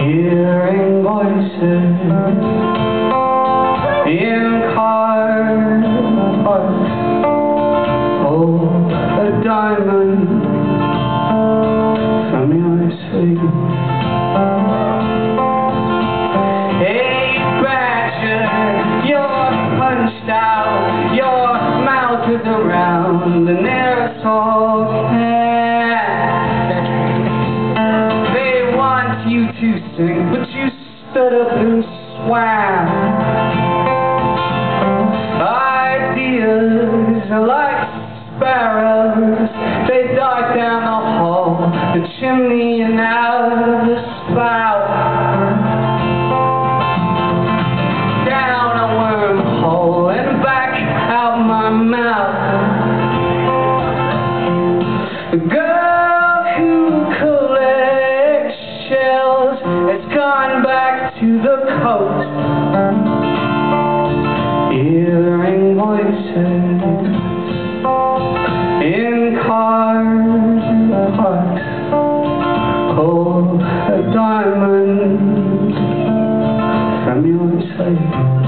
hearing voices in cars. Oh, a diamond from your sleeve. Hey, Badger, you're punched out, your mouth is around, and they're so sad. They want you to sing, but you stood up and swam. Ideas are like sparrows, they dart down the hall, the chimney and out of the spout, down a wormhole and back out my mouth. The girl who collects shells has gone back to the coast, hearing voices in cars. Oh, a diamond from your sleeve.